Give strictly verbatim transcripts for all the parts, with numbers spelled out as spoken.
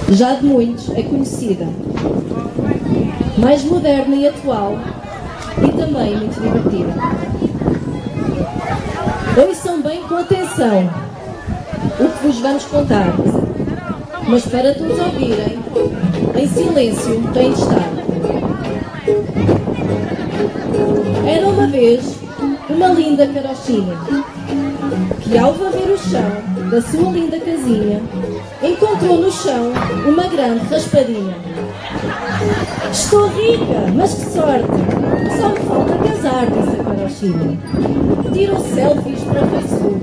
Já de muitos é conhecida, mais moderna e atual e também muito divertida. Ouçam bem com atenção o que vos vamos contar, mas para todos ouvirem, em silêncio têm de estar. Era uma vez uma linda carochinha que, ao varrer o chão da sua linda casinha, encontrou no chão uma grande raspadinha. Estou rica, mas que sorte! Só me falta casar, disse a carochinha. Tirou selfies para o Facebook,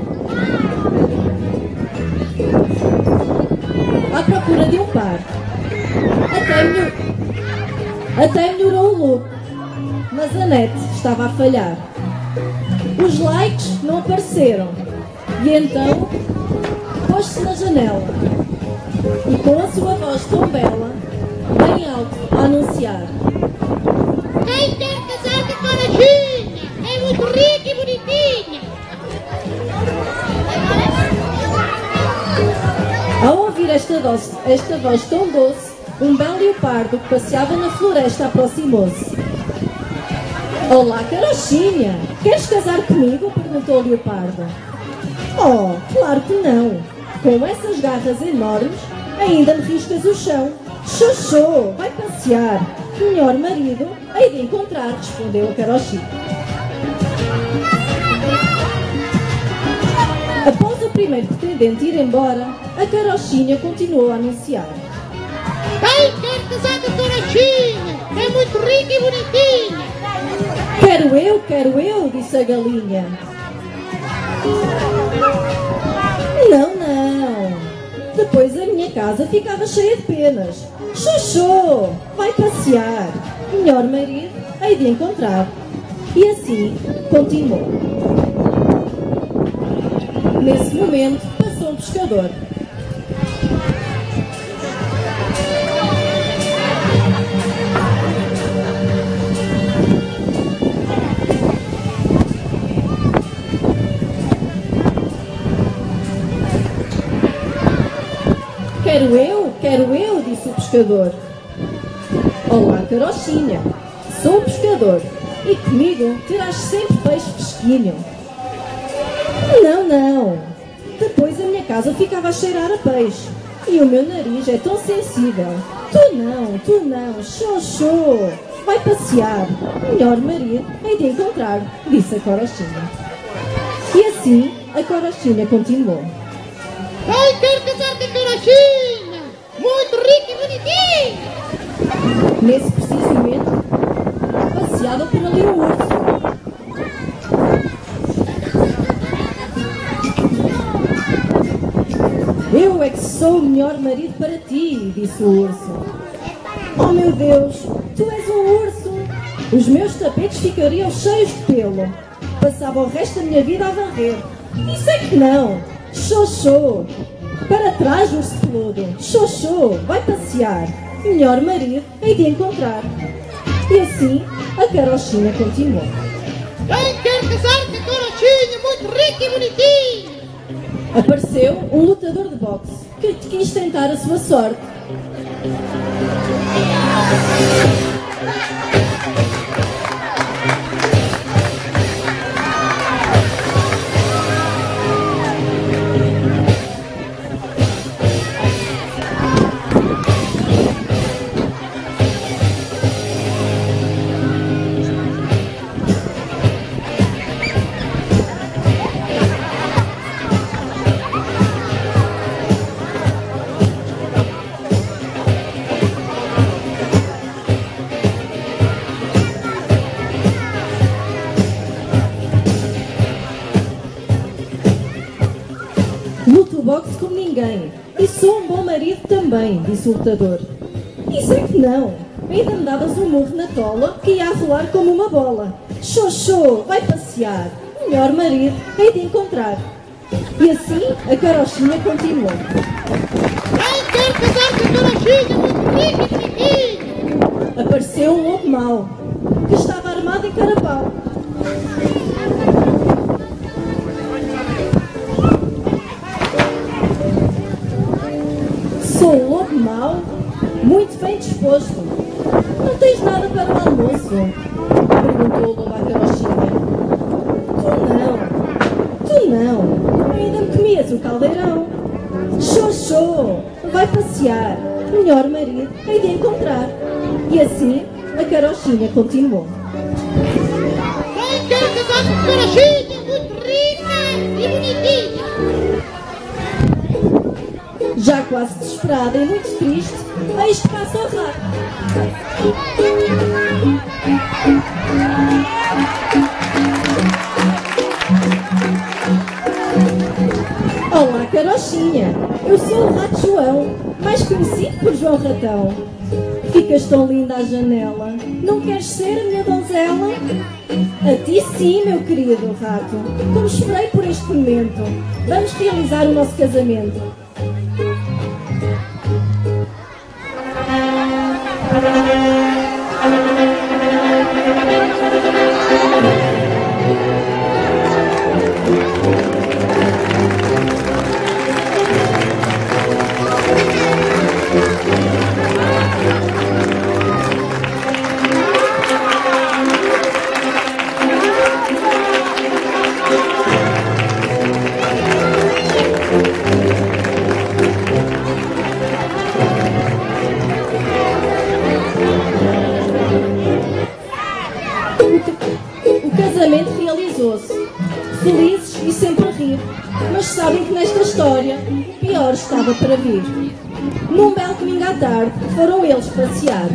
à procura de um par. Até, melhor... Até melhorou o look, mas a net estava a falhar. Os likes não apareceram e então pôs-se na janela e, com a sua voz tão bela, bem alto, a anunciar: quem quer casar com a carochinha é muito rica e bonitinha. Ao ouvir esta voz, esta voz tão doce, um belo leopardo que passeava na floresta aproximou-se. Olá, carochinha! Queres casar comigo? Perguntou o leopardo. Oh, claro que não! Com essas garras enormes, ainda me riscas o chão. Xoxô, vai passear! Melhor marido hei de encontrar, respondeu a carochinha. Após o primeiro pretendente ir embora, a carochinha continuou a anunciar: quem quer casar com a carochinha é muito rica e bonitinha. Quero eu, quero eu, disse a galinha. Não, não. Depois a minha casa ficava cheia de penas. Xoxô, vai passear. Melhor marido hei de encontrar. E assim continuou. Nesse momento passou um pescador. Quero eu, quero eu, disse o pescador. Olá, carochinha, sou o pescador e comigo terás sempre peixe fresquinho. Não, não, depois a minha casa ficava a cheirar a peixe e o meu nariz é tão sensível. Tu não, tu não, xoxô, vai passear. Melhor marido hei de encontrar, disse a carochinha. E assim a carochinha continuou. Quem quer casar com a carochinha? Muito rica e bonitinha! Nesse preciso momento, passeava por ali o urso. Eu é que sou o melhor marido para ti, disse o urso. Oh meu Deus, tu és um urso! Os meus tapetes ficariam cheios de pelo. Passava o resto da minha vida a varrer. Isso é que não! Xoxô, para trás, urso peludo. Xoxô, vai passear. Melhor marido hei de encontrar. E assim a carochinha continuou. Quem quer casar com a carochinha muito rica e bonitinha? Apareceu um lutador de boxe que quis tentar a sua sorte. Luto boxe como ninguém e sou um bom marido também, disse o lutador. Isso é que não, ainda me davas um murro na tola que ia a rolar como uma bola. Xoxô, vai passear, melhor marido hei de encontrar. E assim a carochinha continuou. Quem quer casar com a carochinha muito rica e bonitinha? Apareceu um lobo mau que estava armado em carapau. Sou um lobo mau disposto. Não tens nada para o almoço? Perguntou o lobo à carochinha. Tu não, tu não, ainda me comias o caldeirão. Xoxô, vai passear, melhor marido hei de encontrar. E assim a carochinha continuou. Quem quer casar com carochinha muito rica e bonitinha? Já quase desesperada e muito triste, eis que passa o rato. Olá, carochinha, eu sou o Rato João, mais conhecido por João Ratão. Ficas tão linda à janela, não queres ser a minha donzela? A ti sim, meu querido rato, como esperei por este momento. Vamos realizar o nosso casamento. Felizes e sempre a rir, mas sabem que nesta história o pior estava para vir. Num belo domingo à tarde foram eles passear.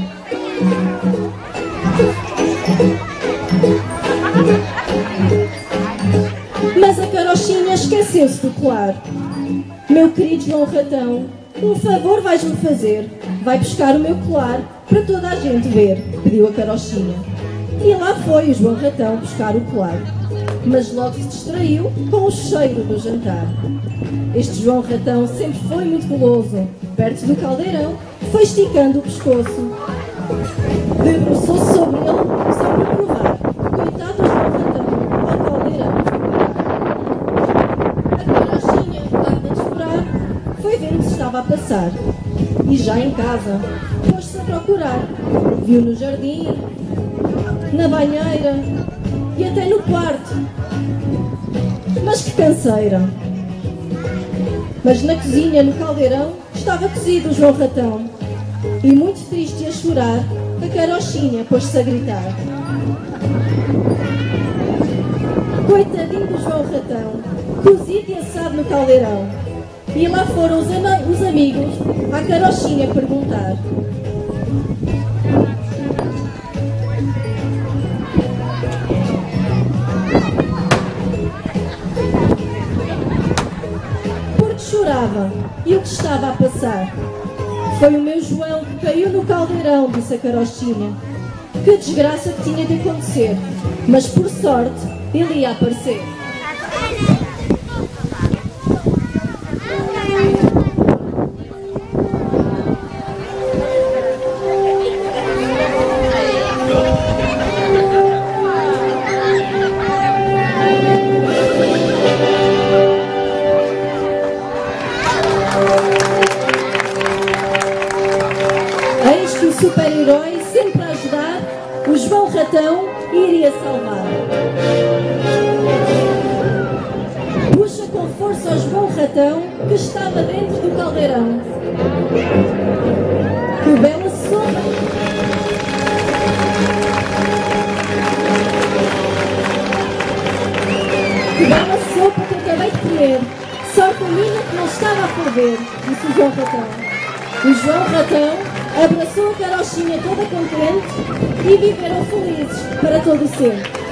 Mas a carochinha esqueceu-se do colar. Meu querido João Ratão, um favor vais-me fazer. Vai buscar o meu colar para toda a gente ver, pediu a carochinha. E lá foi o João Ratão buscar o colar, mas logo se distraiu com o cheiro do jantar. Este João Ratão sempre foi muito guloso. Perto do caldeirão, foi esticando o pescoço. Debruçou-se sobre ele só para provar. Coitado do João Ratão, ao caldeirão. A carochinha, farta de esperar, foi ver o que se estava a passar. E já em casa, pôs-se a procurar. Viu no jardim, na banheira e até no quarto. Mas que canseira! Mas na cozinha, no caldeirão, estava cozido o João Ratão. E muito triste a chorar, a carochinha pôs-se a gritar. Coitadinho do João Ratão, cozido e assado no caldeirão. E lá foram os, os amigos à carochinha perguntar. Chorava, e o que estava a passar? Foi o meu João que caiu no caldeirão, disse a carochinha. Que desgraça que tinha de acontecer, mas por sorte ele ia aparecer. Eis que o super-herói, sempre a ajudar, o João Ratão iria salvar. Puxa com força o João Ratão, que estava dentro do caldeirão. Que bela sopa! Que bela sopa que acabei de comer! Sorte minha que não estava a ferver, disse o João Ratão. O João Ratão abraçou a carochinha toda contente e viveram felizes para todo sempre.